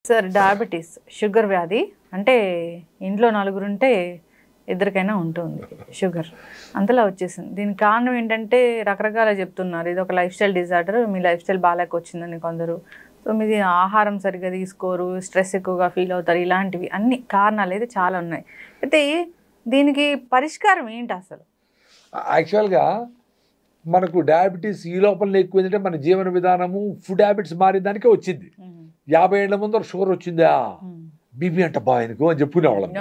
Sir diabetes sugar వ్యాధి అంటే ఇంట్లో నలుగురుంటే ఇద్దరికైనా ఉంటుంది షుగర్ అంతలా వచ్చేసింది. దీనికి కారణం ఏంటంటే రకరకాల చెప్తున్నారు. ఇది ఒక లైఫ్ స్టైల్ డిజార్డర్, మీ లైఫ్ స్టైల్ బాగాలేక వచ్చిందని కొందరు. సో మీది ఆహారం సరిగ్గా తీసుకోరు, స్ట్రెస్ ఎక్కువగా ఫీల్ అవుతారు, ఇలాంటివి అన్ని కారణాలు అయితే చాలా ఉన్నాయి. అయితే దీనికి పరిష్కారం ఏంటి అసలు? యాక్చువల్గా మనకు డయాబెటీస్ ఈ లోపల ఎక్కువ ఏంటంటే మన జీవన విధానము ఫుడ్ హ్యాబిట్స్ మారేదానికే వచ్చింది. 50 ఏళ్ల ముందర షుగర్ వచ్చిందా, బీపీ అంట బాయనకు అని చెప్పుకునేవాళ్ళం.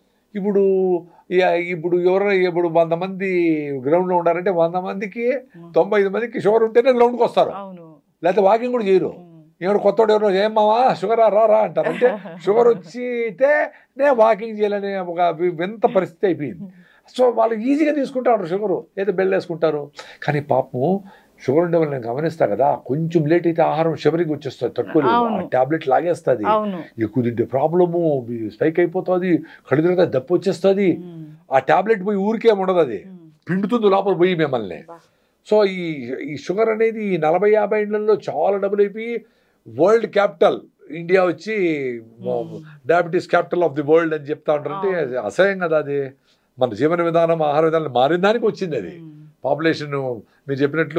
ఇప్పుడు ఇప్పుడు 100 మంది గ్రౌండ్లో ఉండాలంటే 100 మందికి 95 మందికి షుగర్ ఉంటేనే గ్రౌండ్కి వస్తారు, లేకపోతే వాకింగ్ కూడా చేయరు. ఎవరు కొత్తోడు ఎవరో ఏమావా షుగరా రా అంటారు. అంటే షుగర్ వచ్చితేనే వాకింగ్ చేయాలనే ఒక వింత పరిస్థితి అయిపోయింది. సో వాళ్ళు ఈజీగా తీసుకుంటారు షుగరు, ఏదో బెల్ వేసుకుంటారు. కానీ పాపం షుగర్ ఉండే వాళ్ళు నేను గమనిస్తా కదా, కొంచెం లేట్ అయితే ఆహారం షుగర్కి వచ్చేస్తుంది, తట్టుకోలేదు, టాబ్లెట్ లాగేస్తుంది, ఎక్కువ తింటే ప్రాబ్లము, స్పైక్ అయిపోతుంది, కళ్ళు తిరిగితే దప్పు వచ్చేస్తుంది. ఆ టాబ్లెట్ పోయి ఊరికేం ఉండదు, అది పిండుతుంది లోపల పోయి మిమ్మల్ని. సో ఈ షుగర్ అనేది ఈ 40-50 ఏళ్లలో చాలా డబుల్ అయిపోయి వరల్డ్ క్యాపిటల్ ఇండియా వచ్చి diabetes capital of the world అని చెప్తా ఉంటారంటే అసహ్యం కదా. అది మన జీవన విధానం ఆహార విధానం మారిన దానికి వచ్చింది. అది పాపులేషన్ మీరు చెప్పినట్లు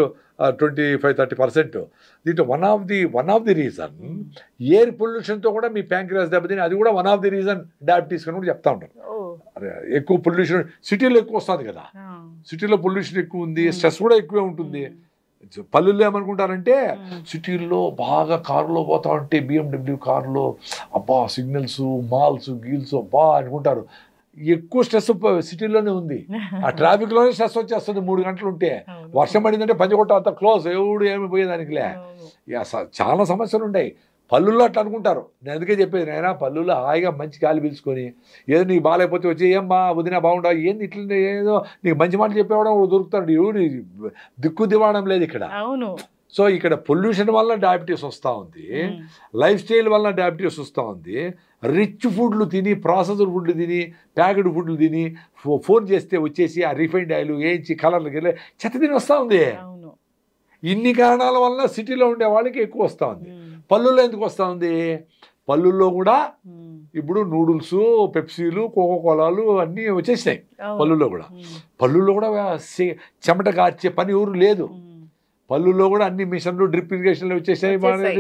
25-30%. దీంట్లో one of the reason air పొల్యూషన్తో కూడా మీ ప్యాంక్రియాస్ దెబ్బతిని, అది కూడా one of the reason diabetes అని కూడా చెప్తా ఉంటారు. ఎక్కువ పొల్యూషన్ సిటీలో ఎక్కువ వస్తుంది కదా, సిటీలో పొల్యూషన్ ఎక్కువ ఉంది, స్ట్రెస్ కూడా ఎక్కువే ఉంటుంది. పల్లెల్లో ఏమనుకుంటారంటే సిటీల్లో బాగా కారులో పోతా ఉంటే BMW కారులో అబ్బా సిగ్నల్స్ మాల్స్ గీల్స్ అబ్బా అనుకుంటారు. ఎక్కువ స్ట్రెస్ సిటీలోనే ఉంది. ఆ ట్రాఫిక్లోనే స్ట్రెస్ వచ్చేస్తుంది 3 గంటలు ఉంటే. వర్షం పడిందంటే పంచకొట్ట అంతా క్లోజ్, ఎవడు ఏమి పోయేదానికిలే. చాలా సమస్యలు ఉంటాయి. పల్లెల్లో అట్లా అనుకుంటారు. నేను అందుకే చెప్పేది, నాయనా పల్లెల్లో హాయిగా మంచి గాలి పీల్చుకొని, ఏదో నీకు బాగాలేకపోతే వచ్చి ఏమ్మా వదినా బాగుండవు, ఏంది ఇట్లా ఏదో నీకు మంచి మాటలు చెప్పేవాడు దొరుకుతాడు, ఎవడు దిక్కు దివాణం లేదు ఇక్కడ. సో ఇక్కడ పొల్యూషన్ వల్ల డయాబెటీస్ వస్తూ ఉంది, లైఫ్ స్టైల్ వల్ల డయాబెటీస్ వస్తూ ఉంది. రిచ్ ఫుడ్లు తిని, ప్రాసెస్డ్ ఫుడ్లు తిని, ప్యాకెడ్ ఫుడ్లు తిని, ఫోన్ చేస్తే వచ్చేసి ఆ రిఫైన్డ్ ఆయిల్ వేయించి కలర్లకి వెళ్ళి చెత్త తిని వస్తూ ఉంది. ఇన్ని కారణాల వల్ల సిటీలో ఉండే వాళ్ళకి ఎక్కువ వస్తూ ఉంది. పల్లెల్లో ఎందుకు వస్తూ ఉంది? పల్లెల్లో కూడా ఇప్పుడు నూడిల్స్, పెప్సీలు, కోకోకోలాలు అన్నీ వచ్చేసినాయి పల్లెల్లో కూడా. పల్లెల్లో కూడా చెమట కార్చే పని ఎవరు లేదు. పల్లెల్లో కూడా అన్ని మిషన్లు, డ్రిప్ ఇరిగేషన్లు వచ్చేసాయి.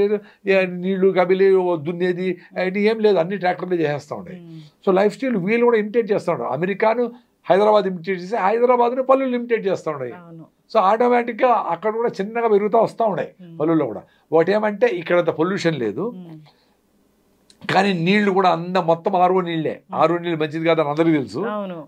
నీళ్లు కబిలి దున్నేది అవన్నీ ఏం లేదు, అన్ని ట్రాక్టర్లు చేసేస్తూ ఉన్నాయి. సో లైఫ్ స్టైల్ వీళ్ళు కూడా ఇమిటేట్ చేస్తూ ఉన్నారు. అమెరికాను హైదరాబాద్ ఇమిటేట్ చేసి, హైదరాబాద్ను పల్లెలు ఇమిటేట్ చేస్తూ ఉన్నాయి. సో ఆటోమేటిక్గా అక్కడ కూడా చిన్నగా పెరుగుతూ వస్తూ ఉన్నాయి పల్లెల్లో కూడా. ఒకటి ఏమంటే ఇక్కడంత పొల్యూషన్ లేదు, కానీ నీళ్లు కూడా మొత్తం ఆర్ఓ నీళ్ళే. ఆర్ఓ నీళ్ళు మంచిది కాదని అందరికీ తెలుసు.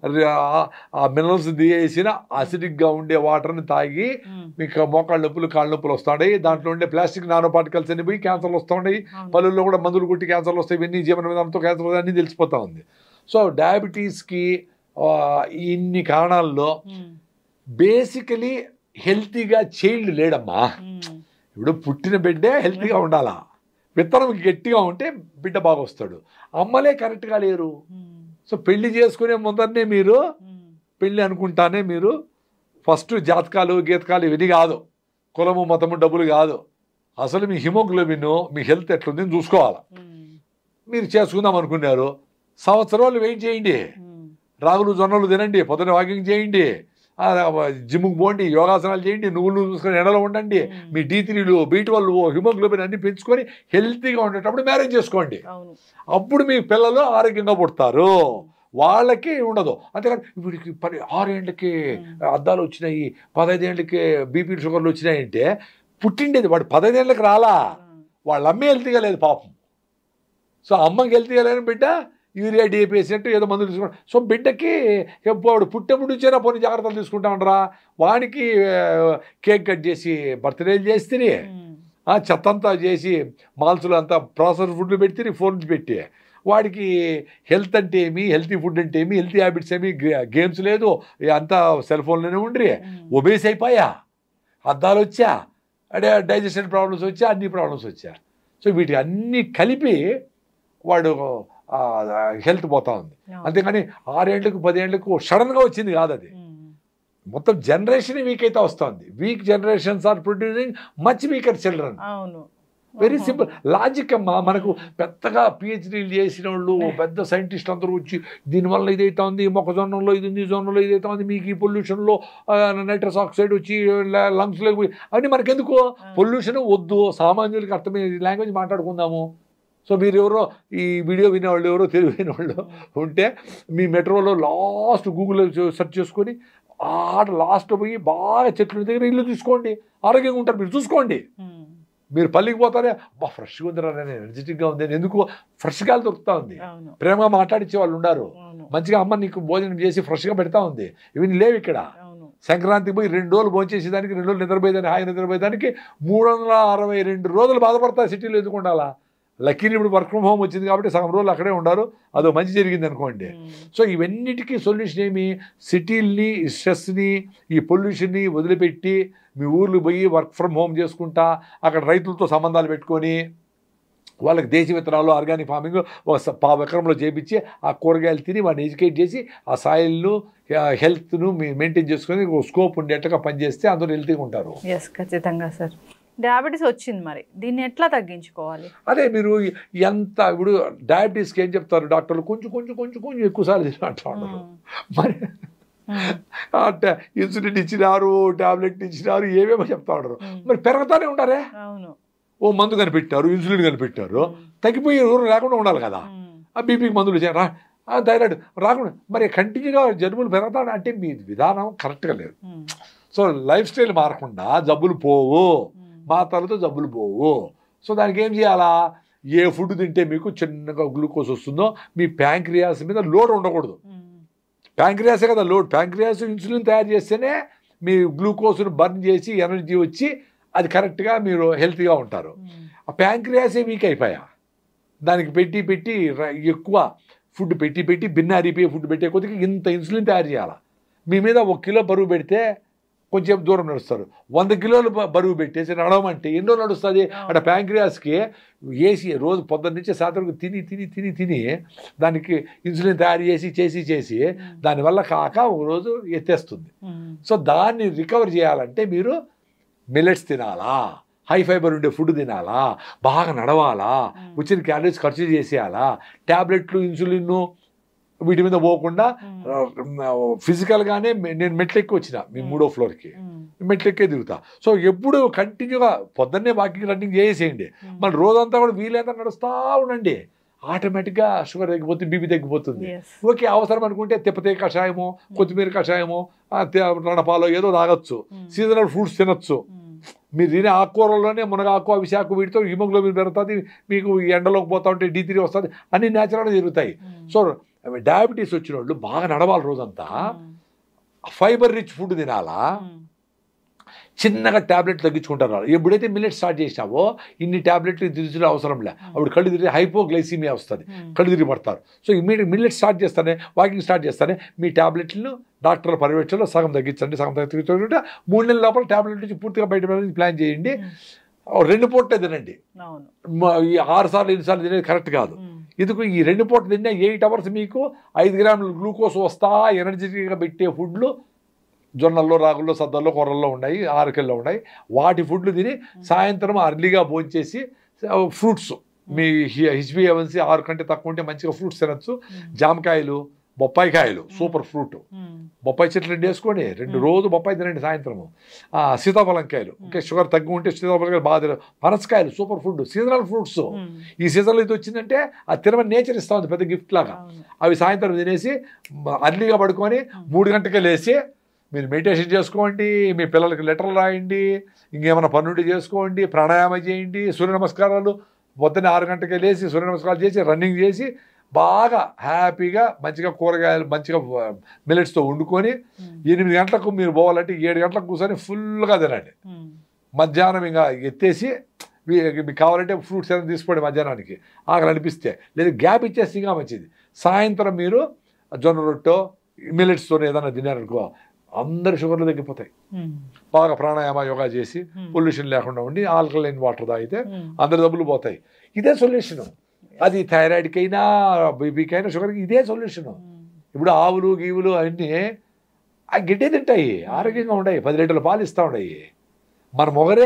ఆ మినరల్స్ తీసేసిన అసిడిక్గా ఉండే వాటర్ని తాగి మీకు మోకాళ్ళ నొప్పులు, కాళ్ళ నొప్పులు వస్తాయి. దాంట్లో ఉండే ప్లాస్టిక్ నానో పార్టికల్స్ అన్ని పోయి క్యాన్సర్లు వస్తున్నాయి. పల్లెల్లో కూడా మందులు కొట్టి క్యాన్సర్లు వస్తాయి. ఇవన్నీ జీవన విధానంతో క్యాన్సర్ అన్నీ తెలిసిపోతూ ఉంది. సో డయాబెటీస్కి ఇన్ని కారణాల్లో బేసికలీ హెల్తీగా చైల్డ్ లేడమ్మా. ఇప్పుడు పుట్టిన బిడ్డే హెల్తీగా ఉండాలా, విత్తనం గట్టిగా ఉంటే బిడ్డ బాగా వస్తాడు. అమ్మలే కరెక్ట్గా లేరు. సో పెళ్లి చేసుకునే ముందరనే మీరు పెళ్ళి అనుకుంటానే మీరు ఫస్ట్ జాతకాలు గీతకాలు ఇవన్నీ కాదు, కులము మతము డబ్బులు కాదు, అసలు మీ హిమోగ్లోబిన్ మీ హెల్త్ ఎట్లుందని చూసుకోవాలి. మీరు చేసుకుందాం అనుకున్నారు, సంవత్సరాలు వెయిట్ చేయండి, రాగులు జొన్నలు తినండి, పొద్దున వాకింగ్ చేయండి, జిమ్కి పోండి, యోగాసనాలు చేయండి, నువ్వులు చూసుకొని ఎండలో ఉండండి, మీ D3లు B12 హిమోగ్లోబిన్ అన్ని పెంచుకొని హెల్తీగా ఉండేటప్పుడు మ్యారేజ్ చేసుకోండి. అప్పుడు మీ పిల్లలు ఆరోగ్యంగా పుడతారు, వాళ్ళకి ఉండదు. అంతేకాదు వీడికి 6 ఏళ్ళకి అద్దాలు వచ్చినాయి, 15 ఏళ్ళకి బీపీ షుగర్లు వచ్చినాయి అంటే పుట్టిండేది వాడు 15 ఏళ్ళకి రాలా, వాళ్ళ అమ్మే హెల్తీగా లేదు పాపం. సో అమ్మకి హెల్తీగా లేని బిడ్డ యూరియా DAP వేసినట్టు ఏదో మందులు తీసుకుంటాం. సో బిడ్డకి వాడు పుట్టెప్పుడు నుంచైనా పోనీ జాగ్రత్తలు తీసుకుంటా ఉండరా, వానికి కేక్ కట్ చేసి బర్త్డేలు చేస్తే, చెత్తంతా చేసి మాల్స్లో అంతా ప్రాసెస్ ఫుడ్లు పెడితే, ఫోన్స్ పెట్టి, వాడికి హెల్త్ అంటే ఏమి, హెల్తీ ఫుడ్ అంటే ఏమి, హెల్తీ హ్యాబిట్స్ ఏమి, గేమ్స్ లేదు, అంతా సెల్ ఫోన్లోనే ఉండ్రి, ఒబేస్ అయిపోయా, అద్దాలు వచ్చా, అంటే డైజెషన్ ప్రాబ్లమ్స్ వచ్చా, అన్ని ప్రాబ్లమ్స్ వచ్చా. సో వీటికి అన్నీ కలిపి వాడు హెల్త్ పోతా ఉంది. అంతేకాని 6 ఏళ్ళకు 10 ఏళ్ళకు సడన్గా వచ్చింది కాదు, అది మొత్తం జనరేషన్ వీక్ అయితే వస్తుంది. Weak generations are producing much weaker children. Very simple logic అమ్మా. మనకు పెద్దగా పిహెచ్డీలు చేసిన వాళ్ళు పెద్ద సైంటిస్ట్ అందరూ వచ్చి దీనివల్ల ఇదైతే ఉంది, మొక్కజొన్నలో ఇది ఉంది, జొన్నలో ఇదైతే ఉంది, మీకు ఈ పొల్యూషన్లో నైట్రస్ ఆక్సైడ్ వచ్చి లంగ్స్లో అవన్నీ మనకెందుకు? పొల్యూషన్ వద్దు, సామాన్యులకి అర్థమయ్యే లాంగ్వేజ్ మాట్లాడుకుందాము. సో మీరు ఎవరో ఈ వీడియో వినేవాళ్ళు ఎవరో తెలివైన వాళ్ళు ఉంటే మీ మెట్రోలో లాస్ట్ గూగుల్లో సెర్చ్ చేసుకొని ఆడ లాస్ట్ పోయి బాగా చెట్ల దగ్గర ఇల్లు తీసుకోండి, ఆరోగ్యంగా ఉంటారు. మీరు చూసుకోండి. మీరు పల్లికి పోతారే, అబ్బా ఫ్రెష్గా ఉందిరా, ఎనర్జెటిక్గా ఉంది, ఎందుకు ఫ్రెష్ గాలి దొరుకుతా ఉంది, ప్రేమగా మాట్లాడించే వాళ్ళు ఉన్నారు, మంచిగా అమ్మ నీకు భోజనం చేసి ఫ్రెష్గా పెడతా ఉంది. ఇవన్నీ లేవు ఇక్కడ. సంక్రాంతికి పోయి 2 రోజులు భోంచేసేదానికి, 2 రోజులు నిద్రపోయేదానికి, హాయి నిద్రపోయేదానికి 362 రోజులు బాధపడతాయి సిటీలో. ఎందుకు ఉండాలా? లక్కీని ఇప్పుడు వర్క్ ఫ్రమ్ హోమ్ వచ్చింది కాబట్టి సగం రోజులు అక్కడే ఉండారు, అదో మంచి జరిగింది అనుకోండి. సో ఇవన్నిటికీ సొల్యూషన్ ఏమి? సిటీల్ని, స్ట్రెస్ని, ఈ పొల్యూషన్ని వదిలిపెట్టి మీ ఊర్లు పోయి వర్క్ ఫ్రమ్ హోమ్ చేసుకుంటా అక్కడ రైతులతో సంబంధాలు పెట్టుకొని వాళ్ళకి దేశీ విత్తనాలు, ఆర్గానిక్ ఫార్మింగ్ ఒక 1 ఎకరంలో చేపించి ఆ కూరగాయలు తిని వాడిని ఎడ్యుకేట్ చేసి ఆ సాయిల్ను, హెల్త్ను మెయింటైన్ చేసుకొని స్కోప్ ఉండేట్టుగా పనిచేస్తే అందరూ హెల్తీగా ఉంటారు. ఎస్, ఖచ్చితంగా సార్. డయాబెటీస్ వచ్చింది, మరి దీన్ని ఎట్లా తగ్గించుకోవాలి? అదే మీరు ఎంత ఇప్పుడు డయాబెటీస్కి ఏం చెప్తారు డాక్టర్లు? కొంచెం కొంచెం కొంచెం కొంచెం ఎక్కువసార్లు తింటా ఉన్నారు. మరి ఇన్సులిన్ ఇచ్చినారు, టాబ్లెట్ ఇచ్చినారు, ఏమేమో చెప్తా ఉంటారు. మరి పెరుగుతానే ఉంటారే. ఓ మందు కనిపెట్టారు, ఇన్సులిన్ కనిపెట్టారు, తగ్గిపోయి ఎవరు లేకుండా ఉండాలి కదా. ఆ బీపీకి మందులు చేయరా, థైరాయిడ్ రాకుండా, మరి కంటిన్యూగా జబ్బులు పెరుగుతాడు అంటే మీ విధానం కరెక్ట్గా లేదు. సో లైఫ్ స్టైల్ మారకుండా జబ్బులు పోవు, మాత్రలతో జబ్బులు పోవు. సో దానికి ఏం చేయాలా? ఏ ఫుడ్ తింటే మీకు చిన్నగా గ్లూకోజ్ వస్తుందో మీ ప్యాంక్రియాస్ మీద లోడ్ ఉండకూడదు. ప్యాంక్రియాసే కదా లోడ్. ప్యాంక్రియాస్ ఇన్సులిన్ తయారు చేస్తేనే మీ గ్లూకోజ్ను బర్న్ చేసి ఎనర్జీ వచ్చి అది కరెక్ట్గా మీరు హెల్తీగా ఉంటారు. ఆ ప్యాంక్రియాసే వీక్ అయిపోయా, దానికి పెట్టి పెట్టి ఎక్కువ ఫుడ్ పెట్టి పెట్టి భిన్నారిపోయి ఫుడ్ పెట్టే కొద్దిగా ఇంత ఇన్సులిన్ తయారు చేయాలి. మీ మీద 1 కిలో బరువు పెడితే కొంచెం దూరం నడుస్తారు. 100 కిలోలు బరువు పెట్టేసి నడవమంటే ఎన్నో నడుస్తుంది. అక్కడ ప్యాంక్రియాస్కి వేసి రోజు పొద్దున్న నుంచి సాయంత్రం తిని తిని తిని తిని దానికి ఇన్సులిన్ తయారు చేసి దానివల్ల కాక ఒక రోజు ఎత్తేస్తుంది. సో దాన్ని రికవర్ చేయాలంటే మీరు మిల్లెట్స్ తినాలా, హై ఫైబర్ ఉండే ఫుడ్ తినాలా, బాగా నడవాలా, వచ్చిన క్యాలరీస్ ఖర్చు చేసేయాలా, ట్యాబ్లెట్లు, ఇన్సులిన్ వీటి మీద పోకుండా ఫిజికల్గానే నేను మెట్లెక్కి వచ్చిన మీ 3వ ఫ్లోర్కి మెట్లెక్కే దిగుతా. సో ఎప్పుడు కంటిన్యూగా పొద్దున్నే వాకింగ్, రన్నింగ్ చేసేయండి. మళ్ళీ రోజంతా కూడా వీలైతే నడుస్తూ ఉండండి. ఆటోమేటిక్గా షుగర్ తగ్గిపోతుంది, బీపీ తగ్గిపోతుంది. ఓకే, అవసరం అనుకుంటే తిప్పతే కషాయమో, కొత్తిమీర కషాయమో, రణపాలో ఏదో తాగొచ్చు, సీజనల్ ఫ్రూట్స్ తినొచ్చు. మీరు తినే ఆకుకూరల్లోనే మునగాకు, అవిశాకు, వీటితో హిమోగ్లోబిన్ పెరుగుతుంది, మీకు ఎండలోకి పోతా ఉంటే D3 వస్తుంది, అన్ని న్యాచురల్గా జరుగుతాయి. సో డయాబెటీస్ వచ్చిన వాళ్ళు బాగా నడవాలి, రోజంతా ఫైబర్ రిచ్ ఫుడ్ తినాలా, చిన్నగా ట్యాబ్లెట్ తగ్గించుకుంటారు. ఎప్పుడైతే మిల్లెట్ స్టార్ట్ చేసినావో ఇన్ని ట్యాబ్లెట్లు తిరిగి అవసరం లే, అప్పుడు కళ్ళు తిరిగి హైపోగ్లైసీమియా వస్తుంది, కళ్ళు తిరిగి పడతారు. సో ఇమ్మీడియట్ మిల్లెట్ స్టార్ట్ చేస్తానే, వాకింగ్ స్టార్ట్ చేస్తానే మీ ట్యాబ్లెట్లను డాక్టర్ల పర్యవేక్షణలో సగం తగ్గించండి. సగం తగ్గించుకుంటే 3 నెలల లోపల ట్యాబ్లెట్ నుంచి పూర్తిగా బయట ప్లాన్ చేయండి. 2 పూటలే తినండి. ఈ 6 సార్లు 8 సార్లు తినేది కరెక్ట్ కాదు. ఎందుకు? ఈ 2 పూటలు తిన్నా 8 అవర్స్ మీకు 5 గ్రాములు గ్లూకోజ్ వస్తా ఎనర్జెటిక్గా పెట్టే ఫుడ్లు జొన్నల్లో, రాగుల్లో, సద్దల్లో, కూరల్లో ఉన్నాయి, ఆరకెల్లో ఉన్నాయి. వాటి ఫుడ్లు తిని సాయంత్రం అర్లీగా భోంచేసి ఫ్రూట్స్ మీ HbA1c 6 కంటే తక్కువ ఉంటే మంచిగా ఫ్రూట్స్ తినచ్చు. జామకాయలు, బొప్పాయి కాయలు సూపర్ ఫ్రూట్, బొప్పాయి చెట్లు 2 వేసుకొని 2 రోజు బొప్పాయి తినండి సాయంత్రము. సీతాఫలంకాయలు, ఓకే, షుగర్ తగ్గు ఉంటే సీతాఫలంకాయలు బాగా తిన. పనసకాయలు సూపర్ ఫుడ్, సీజనల్ ఫ్రూట్స్. ఈ సీజన్లో ఇది వచ్చిందంటే అది తినమని నేచర్ ఇస్తా ఉంది, పెద్ద గిఫ్ట్ లాగా. అవి సాయంత్రం తినేసి అర్లీగా పడుకొని 3 గంటలకే లేచి మీరు మెడిటేషన్ చేసుకోండి, మీ పిల్లలకి లెటర్లు రాయండి, ఇంకేమైనా పనులు చేసుకోండి, ప్రాణాయామం చేయండి, సూర్య నమస్కారాలు పొద్దున్న 6 గంటలకే లేచి సూర్య నమస్కారాలు చేసి రన్నింగ్ చేసి బాగా హ్యాపీగా మంచిగా కూరగాయలు మంచిగా మిల్లెట్స్తో వండుకొని 8 గంటలకు మీరు పోవాలంటే 7 గంటలకు కూర్చొని ఫుల్గా తినండి. మధ్యాహ్నం ఇంకా ఎత్తేసి మీకు కావాలంటే ఫ్రూట్స్ ఏమైనా తీసుకోండి మధ్యాహ్నానికి, ఆకలి అనిపిస్తే. లేదా గ్యాప్ ఇచ్చేసి ఇంకా మంచిది. సాయంత్రం మీరు జొన్న రొట్టె మిల్లెట్స్తో ఏదైనా తినారనుకో అందరు షుగర్లు తగ్గిపోతాయి. బాగా ప్రాణాయామ యోగా చేసి పొల్యూషన్ లేకుండా ఉండి ఆల్కలైన్ వాటర్ తాగితే అందరి జబ్బులు పోతాయి. ఇదే సొల్యూషను. అది థైరాయిడ్కైనా, బీపీకైనా, షుగర్కి ఇదే సొల్యూషను. ఇప్పుడు ఆవులు గీవులు అవన్నీ ఆ గిడ్డే తింటాయి, ఆరోగ్యంగా ఉన్నాయి, 10 లీటర్ల పాలు ఇస్తూ ఉన్నాయి. మన మొగరే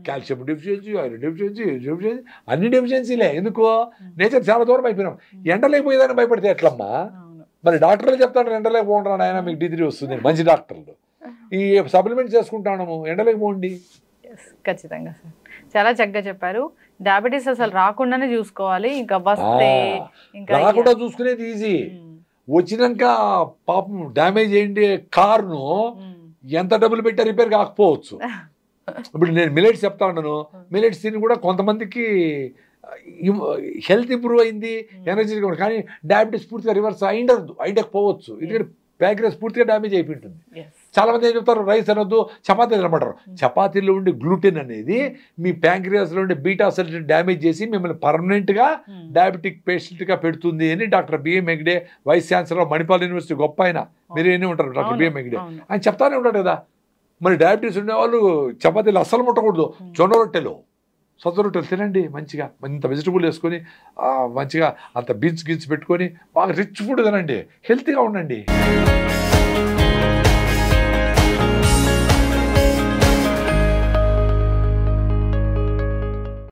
కాల్షియం డెఫిషియన్సీ, ఐరన్ డెఫిషియన్సీ, అన్ని డెఫిషియన్సీలే. ఎందుకో నేచర్ చాలా దూరం అయిపోయినాం. ఎండలేకపోయేదాన్ని భయపడితే ఎట్లమ్మా? మరి డాక్టర్లు చెప్తాను ఎండలేకపోండి ఆయన, మీకు డిగ్రీ వస్తుంది, మంచి డాక్టర్లు. ఈ సప్లిమెంట్స్ చేసుకుంటాము, ఎండలేకపోండి. ఖచ్చితంగా సార్, చాలా చక్కగా చెప్పారు. డయాబెటీస్ అసలు రాకుండానే చూసుకోవాలి, ఇంకా వస్తే ఇంకా రాకుండా చూసుకునేది ఈజీ. వచ్చినాక పాపం డ్యామేజ్ అయ్యింది కారును ఎంత డబ్బులు పెట్టా రిపేర్ కాకపోవచ్చు. ఇప్పుడు నేను మిలెట్స్ చెప్తా ఉన్నాను, మిలెట్స్ తిని కూడా కొంతమందికి హెల్త్ ఇంప్రూవ్ అయింది, ఎనర్జీ కూడా. కానీ డయాబెటీస్ పూర్తిగా రివర్స్ అయిండకపోవచ్చు, ఎందుకంటే ప్యాంక్రియాస్ పూర్తిగా డ్యామేజ్ అయిపోయింటుంది. చాలా మంది ఏం చెప్తారు, రైస్ అనొద్దు, చపాతీలు తినమంటారు. చపాతీలో ఉండే గ్లూటెన్ అనేది మీ ప్యాంక్రియాస్లో ఉండే బీటా సెల్స్ డ్యామేజ్ చేసి మిమ్మల్ని పర్మనెంట్గా డయాబెటిక్ పేషెంట్గా పెడుతుంది అని doctor B M Hegde, vice chancellor Manipal university, గొప్ప ఆయన, మీరు ఏమీ ఉంటారు డాక్టర్ బిఎం హెగ్డే, ఆయన చెప్తానే ఉంటాడు కదా. మరి డయాబెటీస్ ఉండేవాళ్ళు చపాతీలు అస్సలు ముట్టకూడదు, జొన్న రొట్టెలు, సొంత రొట్టెలు తినండి మంచిగా, ఇంత వెజిటబుల్ వేసుకొని మంచిగా అంత బీన్స్ గిన్స్ పెట్టుకొని బాగా రిచ్ ఫుడ్ తినండి, హెల్తీగా ఉండండి.